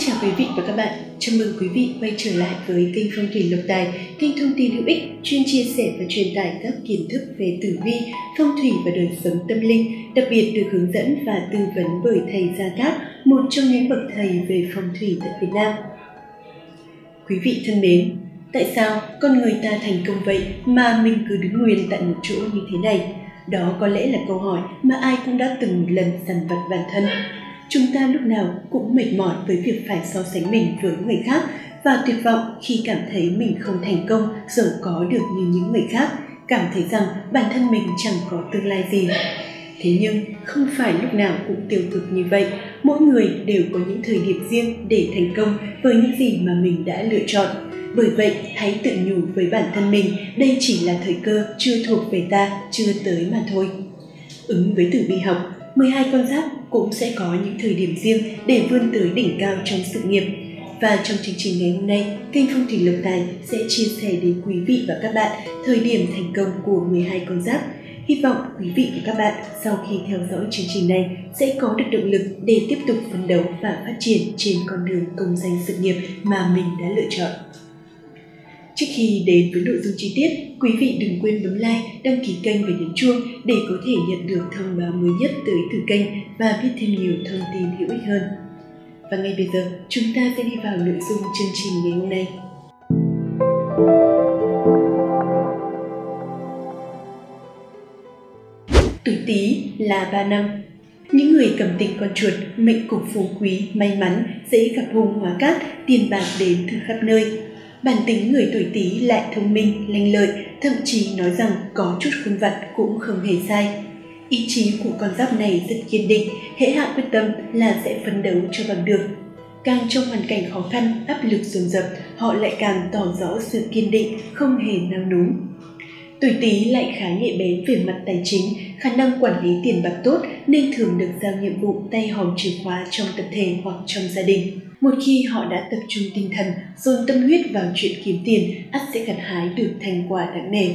chào quý vị và các bạn. Chào mừng quý vị quay trở lại với kênh Phong thủy Lộc Tài, kênh thông tin hữu ích chuyên chia sẻ và truyền tải các kiến thức về tử vi, phong thủy và đời sống tâm linh, đặc biệt được hướng dẫn và tư vấn bởi thầy Gia Cát, một trong những bậc thầy về phong thủy tại Việt Nam. Quý vị thân mến, tại sao con người ta thành công vậy mà mình cứ đứng nguyên tại một chỗ như thế này? Đó có lẽ là câu hỏi mà ai cũng đã từng một lần dằn vặt bản thân. Chúng ta lúc nào cũng mệt mỏi với việc phải so sánh mình với người khác và tuyệt vọng khi cảm thấy mình không thành công, giàu có được như những người khác, cảm thấy rằng bản thân mình chẳng có tương lai gì. Thế nhưng không phải lúc nào cũng tiêu cực như vậy, mỗi người đều có những thời điểm riêng để thành công với những gì mà mình đã lựa chọn. Bởi vậy, hãy tự nhủ với bản thân mình, đây chỉ là thời cơ chưa thuộc về ta, chưa tới mà thôi. Ứng với tử vi học, 12 con giáp cũng sẽ có những thời điểm riêng để vươn tới đỉnh cao trong sự nghiệp. Và trong chương trình ngày hôm nay, kênh Phong thủy Lộc Tài sẽ chia sẻ đến quý vị và các bạn thời điểm thành công của 12 con giáp. Hy vọng quý vị và các bạn sau khi theo dõi chương trình này sẽ có được động lực để tiếp tục phấn đấu và phát triển trên con đường công danh sự nghiệp mà mình đã lựa chọn. Trước khi đến với nội dung chi tiết, quý vị đừng quên bấm like, đăng ký kênh và nhấn chuông để có thể nhận được thông báo mới nhất tới từ kênh và biết thêm nhiều thông tin hữu ích hơn. Và ngay bây giờ, chúng ta sẽ đi vào nội dung chương trình ngày hôm nay. Tuổi Tý là 3 năm. Những người cầm tinh con chuột, mệnh cục phú quý, may mắn, dễ gặp hung hóa cát, tiền bạc đến từ khắp nơi. Bản tính người tuổi Tý lại thông minh, lanh lợi, thậm chí nói rằng có chút khôn vặt cũng không hề sai. Ý chí của con giáp này rất kiên định, hễ hạ quyết tâm là sẽ phấn đấu cho bằng được. Càng trong hoàn cảnh khó khăn, áp lực dồn dập, họ lại càng tỏ rõ sự kiên định, không hề nao núng. Tuổi Tý lại khá nhạy bén về mặt tài chính, khả năng quản lý tiền bạc tốt nên thường được giao nhiệm vụ tay hòm chìa khóa trong tập thể hoặc trong gia đình. Một khi họ đã tập trung tinh thần, dồn tâm huyết vào chuyện kiếm tiền, ắt sẽ gặt hái được thành quả đáng nể.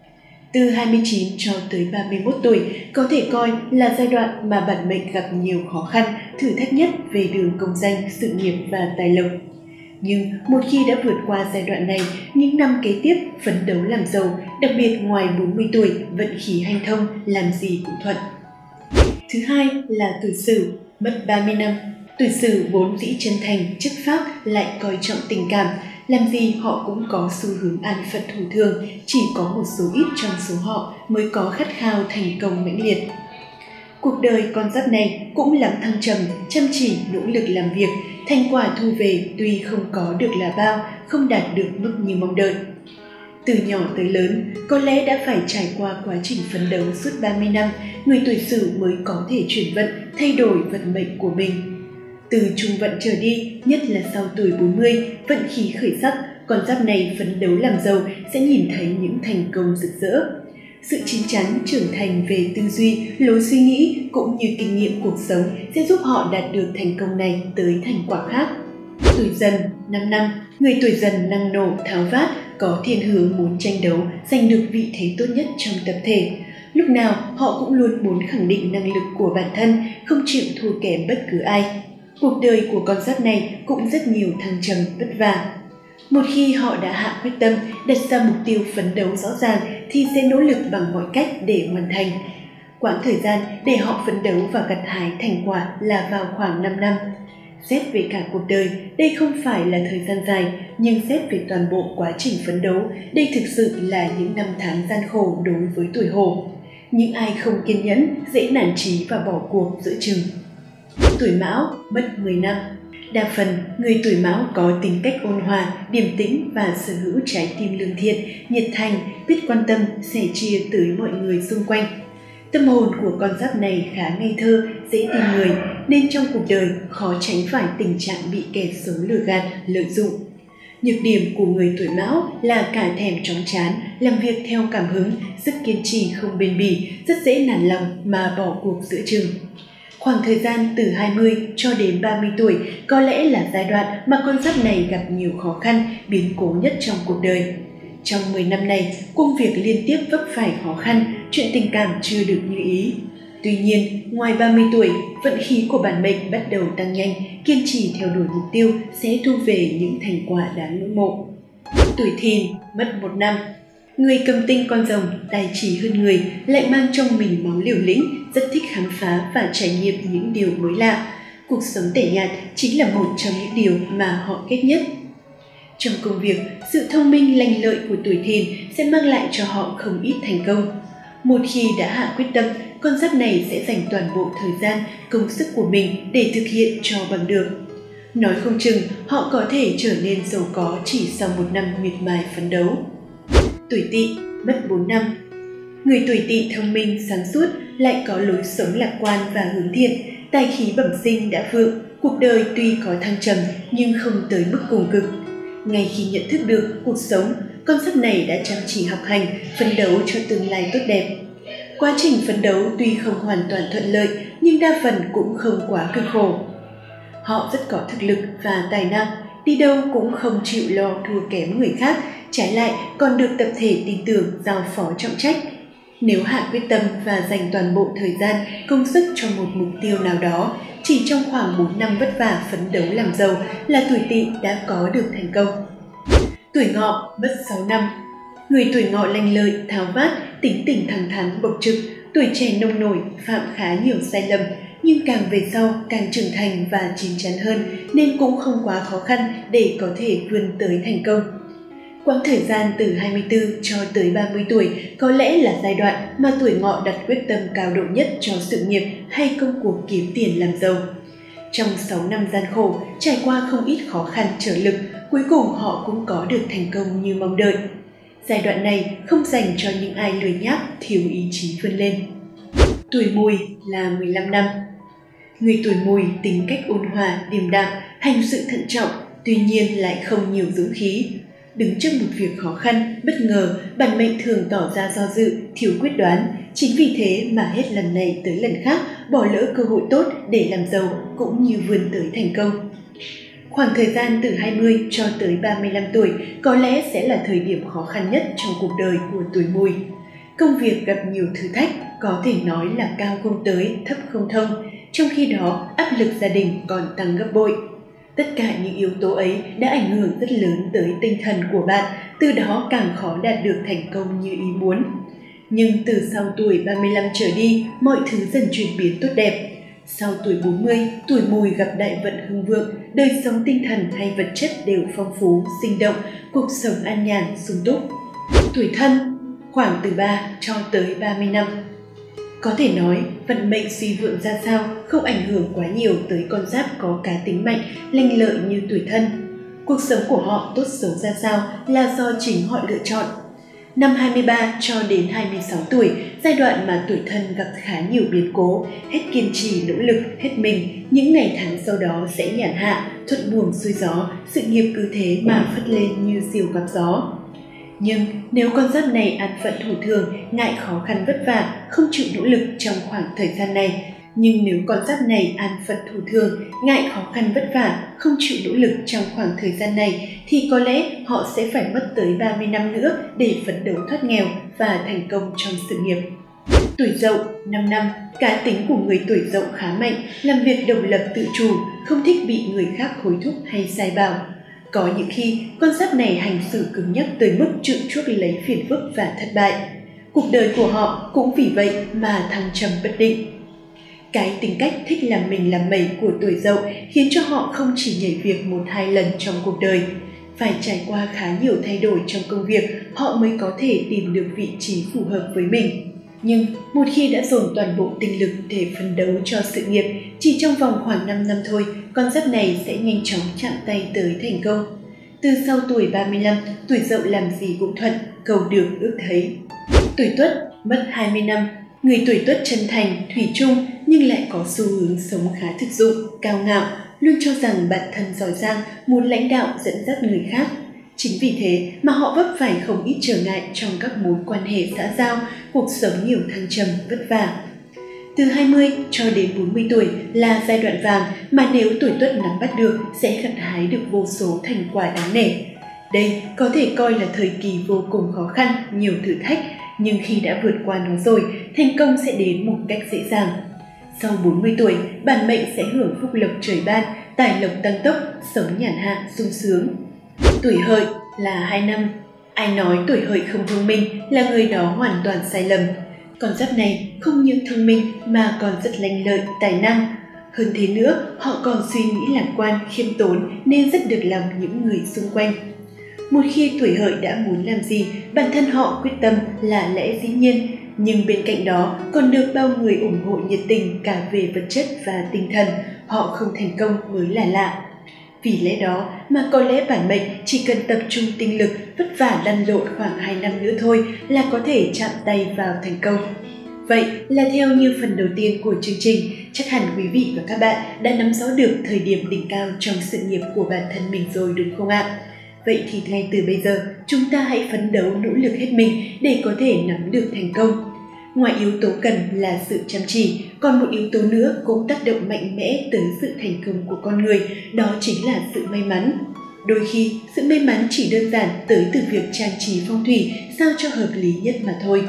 Từ 29 cho tới 31 tuổi có thể coi là giai đoạn mà bản mệnh gặp nhiều khó khăn, thử thách nhất về đường công danh, sự nghiệp và tài lộc. Nhưng một khi đã vượt qua giai đoạn này, những năm kế tiếp phấn đấu làm giàu, đặc biệt ngoài 40 tuổi, vận khí hanh thông, làm gì cũng thuận. Thứ hai là tuổi Sửu, mất 30 năm. Tuổi Sửu vốn dĩ chân thành, chất phác, lại coi trọng tình cảm, làm gì họ cũng có xu hướng an phận thủ thường, chỉ có một số ít trong số họ mới có khát khao thành công mãnh liệt. Cuộc đời con giáp này cũng lắm thăng trầm, chăm chỉ, nỗ lực làm việc, thành quả thu về tuy không có được là bao, không đạt được mức như mong đợi. Từ nhỏ tới lớn, có lẽ đã phải trải qua quá trình phấn đấu suốt 30 năm, người tuổi Sửu mới có thể chuyển vận, thay đổi vận mệnh của mình. Từ trung vận trở đi, nhất là sau tuổi 40, vận khí khởi sắc, con giáp này phấn đấu làm giàu sẽ nhìn thấy những thành công rực rỡ. Sự chín chắn, trưởng thành về tư duy, lối suy nghĩ cũng như kinh nghiệm cuộc sống sẽ giúp họ đạt được thành công này tới thành quả khác. Tuổi Dần 5 năm, người tuổi Dần năng nổ, tháo vát, có thiên hướng muốn tranh đấu, giành được vị thế tốt nhất trong tập thể. Lúc nào họ cũng luôn muốn khẳng định năng lực của bản thân, không chịu thua kém bất cứ ai. Cuộc đời của con giáp này cũng rất nhiều thăng trầm vất vả. Một khi họ đã hạ quyết tâm, đặt ra mục tiêu phấn đấu rõ ràng thì sẽ nỗ lực bằng mọi cách để hoàn thành. Quãng thời gian để họ phấn đấu và gặt hái thành quả là vào khoảng 5 năm. Xét về cả cuộc đời, đây không phải là thời gian dài, nhưng xét về toàn bộ quá trình phấn đấu, đây thực sự là những năm tháng gian khổ đối với tuổi Hổ. Những ai không kiên nhẫn, dễ nản chí và bỏ cuộc giữa chừng. Tuổi Mão mất 10 năm. Đa phần, người tuổi Mão có tính cách ôn hòa, điềm tĩnh và sở hữu trái tim lương thiện, nhiệt thành, biết quan tâm, sẻ chia tới mọi người xung quanh. Tâm hồn của con giáp này khá ngây thơ, dễ tin người, nên trong cuộc đời khó tránh phải tình trạng bị kẻ xấu lừa gạt, lợi dụng. Nhược điểm của người tuổi Mão là cả thèm chóng chán, làm việc theo cảm hứng, sức kiên trì không bền bỉ, rất dễ nản lòng mà bỏ cuộc giữa chừng. Khoảng thời gian từ 20 cho đến 30 tuổi có lẽ là giai đoạn mà con giáp này gặp nhiều khó khăn, biến cố nhất trong cuộc đời. Trong 10 năm này, công việc liên tiếp vấp phải khó khăn, chuyện tình cảm chưa được như ý. Tuy nhiên, ngoài 30 tuổi, vận khí của bản mệnh bắt đầu tăng nhanh, kiên trì theo đuổi mục tiêu sẽ thu về những thành quả đáng ngưỡng mộ. Tuổi Thìn, mất 1 năm. Người cầm tinh con rồng, tài trí hơn người, lại mang trong mình máu liều lĩnh, rất thích khám phá và trải nghiệm những điều mới lạ. Cuộc sống tẻ nhạt chính là một trong những điều mà họ ghét nhất. Trong công việc, sự thông minh lanh lợi của tuổi Thìn sẽ mang lại cho họ không ít thành công. Một khi đã hạ quyết tâm, con giáp này sẽ dành toàn bộ thời gian, công sức của mình để thực hiện cho bằng được. Nói không chừng, họ có thể trở nên giàu có chỉ sau 1 năm miệt mài phấn đấu. Tuổi Tỵ, mất 4 năm. Người tuổi Tỵ thông minh, sáng suốt, lại có lối sống lạc quan và hướng thiện, tài khí bẩm sinh đã vượng, cuộc đời tuy có thăng trầm nhưng không tới mức cùng cực. Ngay khi nhận thức được cuộc sống, con giáp này đã chăm chỉ học hành, phấn đấu cho tương lai tốt đẹp. Quá trình phấn đấu tuy không hoàn toàn thuận lợi nhưng đa phần cũng không quá cực khổ. Họ rất có thực lực và tài năng, đi đâu cũng không chịu lo thua kém người khác, trái lại còn được tập thể tin tưởng giao phó trọng trách. Nếu hạ quyết tâm và dành toàn bộ thời gian, công sức cho một mục tiêu nào đó, chỉ trong khoảng 4 năm vất vả phấn đấu làm giàu là tuổi Tỵ đã có được thành công. Tuổi Ngọ, mất 6 năm. Người tuổi Ngọ lanh lợi, tháo vát, tính tình thẳng thắn, bộc trực, tuổi trẻ nông nổi, phạm khá nhiều sai lầm, nhưng càng về sau càng trưởng thành và chín chắn hơn nên cũng không quá khó khăn để có thể vươn tới thành công. Quãng thời gian từ 24 cho tới 30 tuổi có lẽ là giai đoạn mà tuổi Ngọ đặt quyết tâm cao độ nhất cho sự nghiệp hay công cuộc kiếm tiền làm giàu. Trong 6 năm gian khổ, trải qua không ít khó khăn trở lực, cuối cùng họ cũng có được thành công như mong đợi. Giai đoạn này không dành cho những ai lười nhác, thiếu ý chí vươn lên. Tuổi Mùi là 15 năm. Người tuổi Mùi tính cách ôn hòa, điềm đạm, hành sự thận trọng, tuy nhiên lại không nhiều dũng khí. Đứng trước một việc khó khăn, bất ngờ, bản mệnh thường tỏ ra do dự, thiếu quyết đoán. Chính vì thế mà hết lần này tới lần khác bỏ lỡ cơ hội tốt để làm giàu cũng như vươn tới thành công. Khoảng thời gian từ 20 cho tới 35 tuổi có lẽ sẽ là thời điểm khó khăn nhất trong cuộc đời của tuổi Mùi. Công việc gặp nhiều thử thách, có thể nói là cao không tới, thấp không thông, trong khi đó áp lực gia đình còn tăng gấp bội. Tất cả những yếu tố ấy đã ảnh hưởng rất lớn tới tinh thần của bạn, từ đó càng khó đạt được thành công như ý muốn. Nhưng từ sau tuổi 35 trở đi, mọi thứ dần chuyển biến tốt đẹp. Sau tuổi 40, tuổi Mùi gặp đại vận hưng vượng, đời sống tinh thần hay vật chất đều phong phú, sinh động, cuộc sống an nhàn, sung túc. Tuổi Thân, khoảng từ 3 cho tới 30 năm. Có thể nói, vận mệnh suy vượng ra sao không ảnh hưởng quá nhiều tới con giáp có cá tính mạnh, lanh lợi như tuổi Thân. Cuộc sống của họ tốt xấu ra sao là do chính họ lựa chọn. Năm 23 cho đến 26 tuổi, giai đoạn mà tuổi Thân gặp khá nhiều biến cố, hết kiên trì nỗ lực, hết mình, những ngày tháng sau đó sẽ nhàn hạ, thuận buồm xuôi gió, sự nghiệp cứ thế mà phất lên như diều gặp gió. Nhưng nếu con giáp này an phận thủ thường, ngại khó khăn vất vả, không chịu nỗ lực trong khoảng thời gian này, thì có lẽ họ sẽ phải mất tới 30 năm nữa để phấn đấu thoát nghèo và thành công trong sự nghiệp. Tuổi Dậu, 5 năm. Cá tính của người tuổi Dậu khá mạnh, làm việc độc lập tự chủ, không thích bị người khác hối thúc hay sai bảo. Có những khi, con giáp này hành xử cứng nhắc tới mức chịu chuốc lấy phiền phức và thất bại. Cuộc đời của họ cũng vì vậy mà thăng trầm bất định. Cái tính cách thích làm mình làm mẩy của tuổi Dậu khiến cho họ không chỉ nhảy việc 1-2 lần trong cuộc đời. Phải trải qua khá nhiều thay đổi trong công việc, họ mới có thể tìm được vị trí phù hợp với mình. Nhưng một khi đã dồn toàn bộ tinh lực để phấn đấu cho sự nghiệp, chỉ trong vòng khoảng 5 năm thôi, con giáp này sẽ nhanh chóng chạm tay tới thành công. Từ sau tuổi 35, tuổi Dậu làm gì cũng thuận, cầu được ước thấy. Tuổi Tuất, mất 20 năm. Người tuổi Tuất chân thành, thủy chung nhưng lại có xu hướng sống khá thực dụng, cao ngạo, luôn cho rằng bản thân giỏi giang, muốn lãnh đạo dẫn dắt người khác. Chính vì thế mà họ vấp phải không ít trở ngại trong các mối quan hệ xã giao, cuộc sống nhiều thăng trầm, vất vả. Từ 20 cho đến 40 tuổi là giai đoạn vàng mà nếu tuổi Tuất nắm bắt được sẽ gặt hái được vô số thành quả đáng nể. Đây có thể coi là thời kỳ vô cùng khó khăn, nhiều thử thách, Nhưng khi đã vượt qua nó rồi, thành công sẽ đến một cách dễ dàng. Sau 40 tuổi, bản mệnh sẽ hưởng phúc lộc trời ban, tài lộc tăng tốc, sống nhàn hạ, sung sướng. Tuổi Hợi là 2 năm. Ai nói tuổi Hợi không thông minh là người đó hoàn toàn sai lầm. Con giáp này không những thông minh mà còn rất lanh lợi, tài năng. Hơn thế nữa, họ còn suy nghĩ lạc quan, khiêm tốn nên rất được lòng những người xung quanh. Một khi tuổi Hợi đã muốn làm gì, bản thân họ quyết tâm là lẽ dĩ nhiên, nhưng bên cạnh đó còn được bao người ủng hộ nhiệt tình cả về vật chất và tinh thần, họ không thành công mới là lạ. Vì lẽ đó mà có lẽ bản mệnh chỉ cần tập trung tinh lực, vất vả lăn lộn khoảng 2 năm nữa thôi là có thể chạm tay vào thành công. Vậy là theo như phần đầu tiên của chương trình, chắc hẳn quý vị và các bạn đã nắm rõ được thời điểm đỉnh cao trong sự nghiệp của bản thân mình rồi đúng không ạ? Vậy thì ngay từ bây giờ, chúng ta hãy phấn đấu nỗ lực hết mình để có thể nắm được thành công. Ngoài yếu tố cần là sự chăm chỉ, còn một yếu tố nữa cũng tác động mạnh mẽ tới sự thành công của con người, đó chính là sự may mắn. Đôi khi, sự may mắn chỉ đơn giản tới từ việc trang trí phong thủy sao cho hợp lý nhất mà thôi.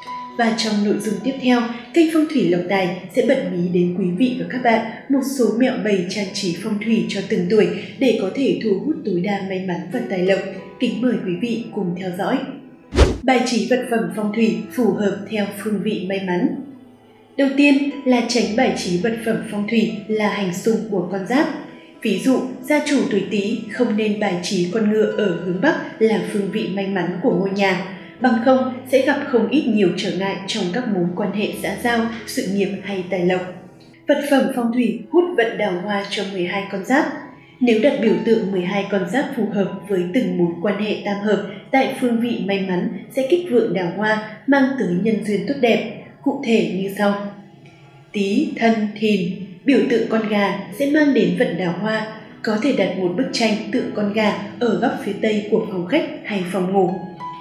Và trong nội dung tiếp theo, kênh Phong thủy Lộc Tài sẽ bật mí đến quý vị và các bạn một số mẹo bày trang trí phong thủy cho từng tuổi để có thể thu hút tối đa may mắn và tài lộc. Kính mời quý vị cùng theo dõi. Bài trí vật phẩm phong thủy phù hợp theo phương vị may mắn. Đầu tiên là tránh bài trí vật phẩm phong thủy là hành xung của con giáp. Ví dụ, gia chủ tuổi Tý không nên bài trí con ngựa ở hướng Bắc là phương vị may mắn của ngôi nhà. Bằng không sẽ gặp không ít nhiều trở ngại trong các mối quan hệ xã giao, sự nghiệp hay tài lộc. Vật phẩm phong thủy hút vận đào hoa cho 12 con giáp. Nếu đặt biểu tượng 12 con giáp phù hợp với từng mối quan hệ tam hợp tại phương vị may mắn sẽ kích vượng đào hoa, mang tới nhân duyên tốt đẹp. Cụ thể như sau. Tý, Thân, Thìn, biểu tượng con gà sẽ mang đến vận đào hoa. Có thể đặt một bức tranh tượng con gà ở góc phía tây của phòng khách hay phòng ngủ.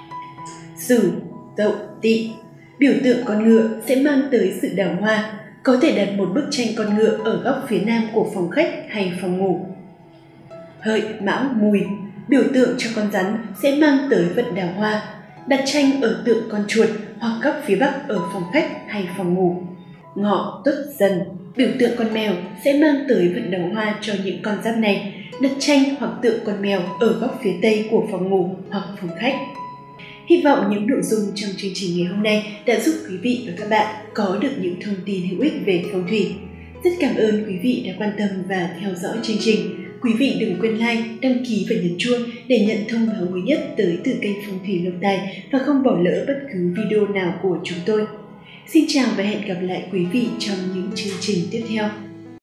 Sửu, Dậu, Tỵ, biểu tượng con ngựa sẽ mang tới sự đào hoa. Có thể đặt một bức tranh con ngựa ở góc phía nam của phòng khách hay phòng ngủ. Hợi, Mão, Mùi, biểu tượng cho con rắn sẽ mang tới vận đào hoa. Đặt tranh ở tượng con chuột hoặc góc phía bắc ở phòng khách hay phòng ngủ. Ngọ, Tuất, Dần, biểu tượng con mèo sẽ mang tới vận đào hoa cho những con giáp này. Đặt tranh hoặc tượng con mèo ở góc phía tây của phòng ngủ hoặc phòng khách. Hy vọng những nội dung trong chương trình ngày hôm nay đã giúp quý vị và các bạn có được những thông tin hữu ích về phong thủy. Rất cảm ơn quý vị đã quan tâm và theo dõi chương trình. Quý vị đừng quên like, đăng ký và nhấn chuông để nhận thông báo mới nhất tới từ kênh Phong thủy Lộc Tài và không bỏ lỡ bất cứ video nào của chúng tôi. Xin chào và hẹn gặp lại quý vị trong những chương trình tiếp theo.